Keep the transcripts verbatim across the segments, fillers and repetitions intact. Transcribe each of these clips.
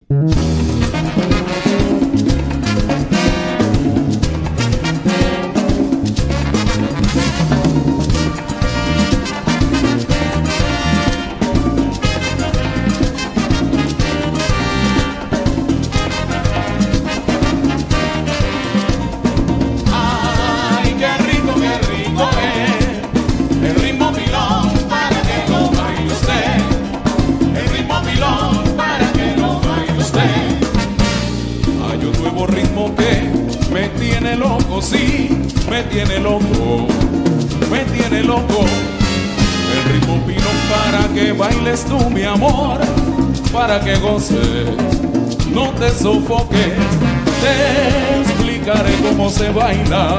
Sí, me tiene loco, me tiene loco. El ritmo pilón para que bailes tú, mi amor, para que goces, no te sofoques. Te explicaré cómo se baila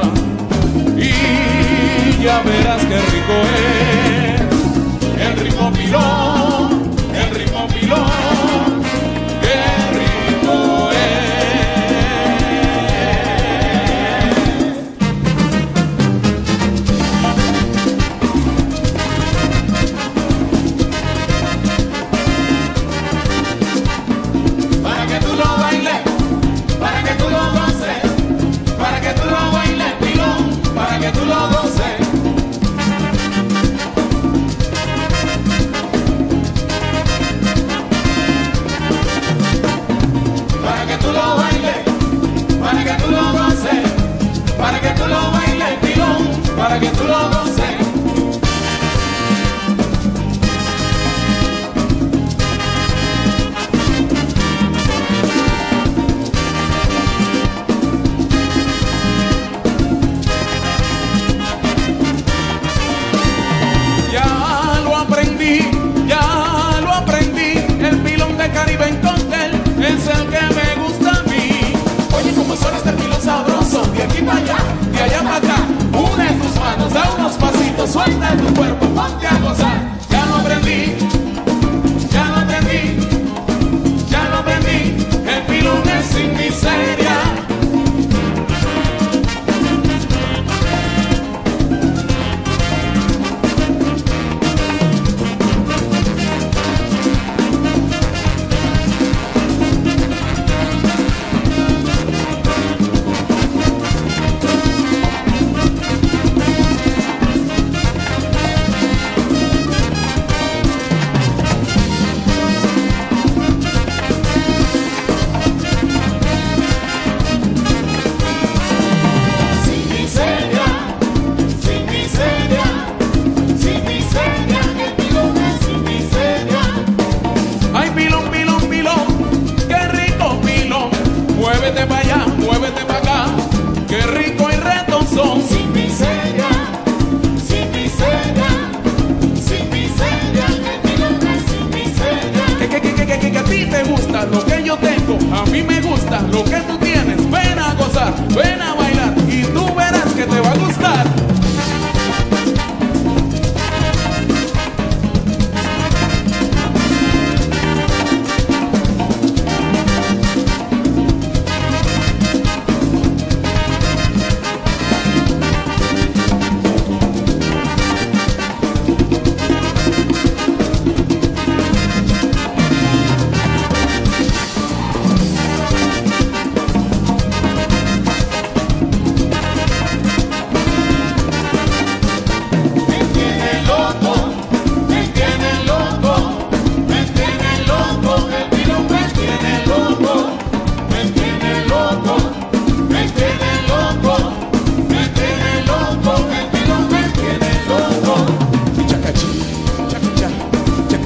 y ya verás qué rico es. El ritmo pilón, el ritmo pilón, qué rico es. Para que tú lo goces. Ya lo aprendí, ya lo aprendí. El pilón de Caribe en cóctel es el que me gusta a mí. Oye, como suena este pilón sabroso, de aquí para allá, de allá para acá. Une tus manos, da unos pasitos, suelta tu cuerpo, ponte a gozar. Ya lo aprendí, ya lo aprendí, ya lo aprendí. El pilón es sin miseria. Muévete para allá, muévete para acá, qué rico y retozón. Sin miseria, sin miseria, sin miseria, el pilón es sin miseria. Que, que, que, que, que, que a ti te gusta lo que yo tengo, a mí me gusta lo que tú tienes. Ven a gozar, ven a bailar y tú verás que te va a gustar.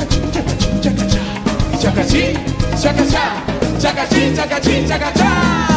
Chacachín, chacachá, chacachín, chacachín, chacachá.